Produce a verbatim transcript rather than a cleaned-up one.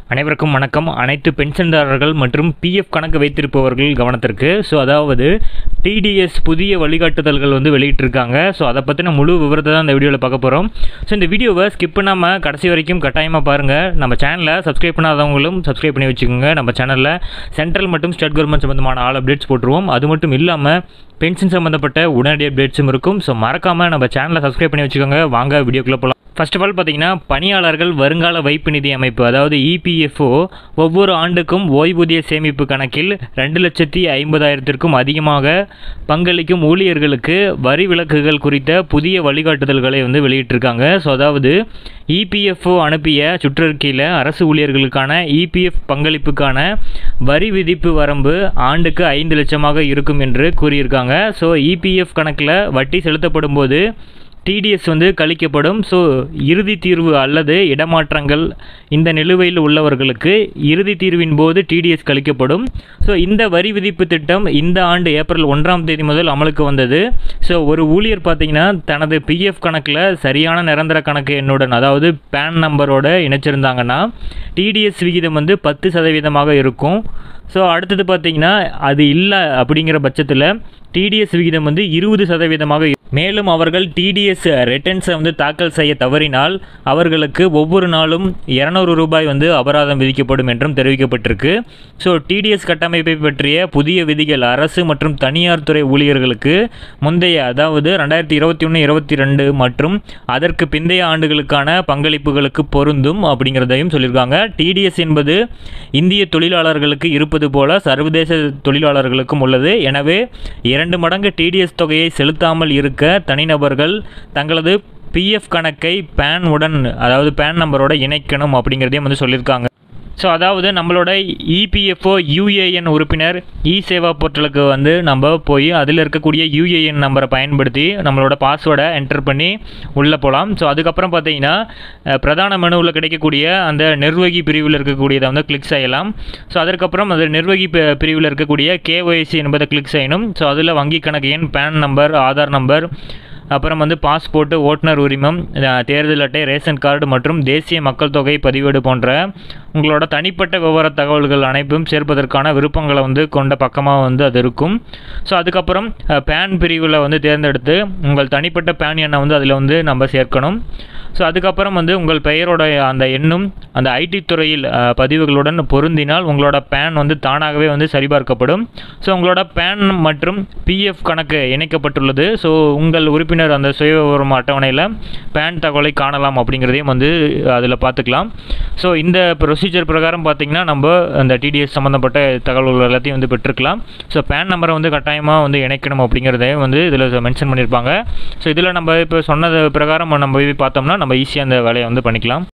அனைவருக்கும் வணக்கம். அனைத்து பென்ஷன்தாரர்கள் மற்றும் பிஎஃப் கணக்கு வைத்திருப்பவர்கள் கவனத்திற்கு. ஸோ அதாவது டிடிஎஸ் புதிய வழிகாட்டுதல்கள் வந்து வெளியிட்டிருக்காங்க. ஸோ அதை பற்றின முழு விவரத்தை தான் இந்த வீடியோவில் பார்க்க போகிறோம். ஸோ இந்த வீடியோவை ஸ்கிப் பண்ணாமல் கடைசி வரைக்கும் கட்டாயமாக பாருங்கள். நம்ம சேனலை சப்ஸ்கிரைப் பண்ணாதவங்களும் சப்ஸ்கிரைப் பண்ணி வச்சுக்கோங்க. நம்ம சேனலில் சென்ட்ரல் மற்றும் ஸ்டேட் கவர்மெண்ட் சம்பந்தமான ஆல் அப்டேட்ஸ் போட்டுருவோம். அது மட்டும் இல்லாமல் பென்ஷன் சம்மந்தப்பட்ட உடனடி அப்டேட்ஸும் இருக்கும். ஸோ மறக்காமல் நம்ம சேனலை சப்ஸ்கிரைப் பண்ணி வச்சுக்கோங்க. வாங்க வீடியோக்குள்ளே போகலாம். ஃபர்ஸ்ட் ஆஃப் ஆல் பார்த்தீங்கன்னா, பணியாளர்கள் வருங்கால வைப்பு நிதி அமைப்பு அதாவது இபிஎஃப்ஓ ஒவ்வொரு ஆண்டுக்கும் ஓய்வூதிய சேமிப்பு கணக்கில் ரெண்டு லட்சத்தி ஐம்பதாயிரத்திற்கும் அதிகமாக பங்களிக்கும் ஊழியர்களுக்கு வரி விலக்குகள் குறித்த புதிய வழிகாட்டுதல்களை வந்து வெளியிட்டிருக்காங்க. ஸோ அதாவது இபிஎஃப்ஓ அனுப்பிய சுற்றறிக்கையில் அரசு ஊழியர்களுக்கான இபிஎஃப் பங்களிப்புக்கான வரி விதிப்பு வரம்பு ஆண்டுக்கு ஐந்து லட்சமாக இருக்கும் என்று கூறியிருக்காங்க. ஸோ இபிஎஃப் கணக்கில் வட்டி செலுத்தப்படும் போது டிடிஎஸ் வந்து கழிக்கப்படும். ஸோ இறுதி தீர்வு அல்லது இடமாற்றங்கள் இந்த நிலுவையில் உள்ளவர்களுக்கு இறுதி தீர்வின் போது டிடிஎஸ் கழிக்கப்படும். ஸோ இந்த வரி விதிப்பு திட்டம் இந்த ஆண்டு ஏப்ரல் ஒன்றாம் தேதி முதல் அமலுக்கு வந்தது. ஸோ ஒரு ஊழியர் பார்த்தீங்கன்னா தனது பிஎஃப் கணக்கில் சரியான நிரந்தர கணக்கு எண்ணுடன் அதாவது பேன் நம்பரோட இணைச்சிருந்தாங்கன்னா டிடிஎஸ் விகிதம் வந்து பத்து சதவீதமாக இருக்கும். ஸோ அடுத்தது பார்த்தீங்கன்னா அது இல்லை அப்படிங்கிற பட்சத்தில் டிடிஎஸ் விகிதம் வந்து இருபது சதவீதமாக. மேலும் அவர்கள் டிடிஎஸ் ரிட்டர்ன்ஸை வந்து தாக்கல் செய்ய தவறினால் அவர்களுக்கு ஒவ்வொரு நாளும் இருநூறு ரூபாய் வந்து அபராதம் விதிக்கப்படும் என்றும் தெரிவிக்கப்பட்டிருக்கு. ஸோ டிடிஎஸ் கட்டமைப்பை பற்றிய புதிய விதிகள் அரசு மற்றும் தனியார் துறை ஊழியர்களுக்கு முந்தைய அதாவது ரெண்டாயிரத்தி இருபத்தி ஒன்று இருபத்தி ரெண்டு மற்றும் அதற்கு பிந்தைய ஆண்டுகளுக்கான பங்களிப்புகளுக்கு பொருந்தும் அப்படிங்கிறதையும் சொல்லியிருக்காங்க. டிடிஎஸ் என்பது இந்திய தொழிலாளர்களுக்கு இருப்பது போல சர்வதேச தொழிலாளர்களுக்கும் உள்ளது. எனவே இரண்டு மடங்கு டிடிஎஸ் தொகையை செலுத்தாமல் இருக்க தனிநபர்கள் தங்களது பிஎஃப் கணக்கை பேன் உடன் அதாவது பேன் நம்பரோட இணைக்கணும் அப்படிங்கிறதையும் வந்து சொல்லியிருக்காங்க. ஸோ அதாவது நம்மளோட இபிஎஃப்ஓ யூஏஎன் உறுப்பினர் இ சேவா போர்ட்டலுக்கு வந்து நம்ம போய் அதில் இருக்கக்கூடிய யூஏஎன் நம்பரை பயன்படுத்தி நம்மளோட பாஸ்வேர்டை என்டர் பண்ணி உள்ளே போகலாம். ஸோ அதுக்கப்புறம் பார்த்தீங்கன்னா பிரதான மெனுவில் கிடைக்கக்கூடிய அந்த நிர்வகி பிரிவில் இருக்கக்கூடியதை வந்து கிளிக் செய்யலாம். ஸோ அதற்கப்புறம் அது நிர்வகி பிரிவில் இருக்கக்கூடிய கேஒய்சி என்பதை கிளிக் செய்யணும். ஸோ அதில் வங்கி கணக்கு எண், பேன் நம்பர், ஆதார் நம்பர், அப்புறம் வந்து பாஸ்போர்ட்டு, ஓட்டுநர் உரிமம், தேர்தல் அட்டை, ரேஷன் கார்டு மற்றும் தேசிய மக்கள் தொகை பதிவேடு போன்ற உங்களோட தனிப்பட்ட விவர தகவல்கள் அனைத்தும் சேர்ப்பதற்கான விருப்பங்களை வந்து கொண்ட பக்கமாக வந்து அது இருக்கும். ஸோ அதுக்கப்புறம் பேன் பிரிவில் வந்து தேர்ந்தெடுத்து உங்கள் தனிப்பட்ட பேன் எண்ணை வந்து அதில் வந்து நம்ம சேர்க்கணும். ஸோ அதுக்கப்புறம் வந்து உங்கள் பெயரோட அந்த எண்ணும் அந்த ஐடி துறையில் பதிவுகளுடன் பொருந்தினால் உங்களோட பேன் வந்து தானாகவே வந்து சரிபார்க்கப்படும். ஸோ உங்களோட பேன் மற்றும் பிஎஃப் கணக்கு இணைக்கப்பட்டுள்ளது. ஸோ உங்கள் உறுப்பினர் அந்த சுய விவரம் அட்டவணையில் பேன் தகவலை காணலாம் அப்படிங்கிறதையும் வந்து அதில் பார்த்துக்கலாம். ஸோ இந்த ப்ரொசீஜர் பிரகாரம் பார்த்திங்கன்னா நம்ம அந்த டிடிஎஸ் சம்மந்தப்பட்ட தகவல்கள் எல்லாத்தையும் வந்து பெற்றுக்கலாம். ஸோ பேன் நம்பரை வந்து கட்டாயமாக வந்து இணைக்கணும் அப்படிங்கிறதையும் வந்து இதில் மென்ஷன் பண்ணியிருப்பாங்க. ஸோ இதில் நம்ம இப்போ சொன்னது பிரகாரம் நம்ம பார்த்தோம்னா நம்ம ஈஸியாக அந்த வேலையை வந்து பண்ணிக்கலாம்.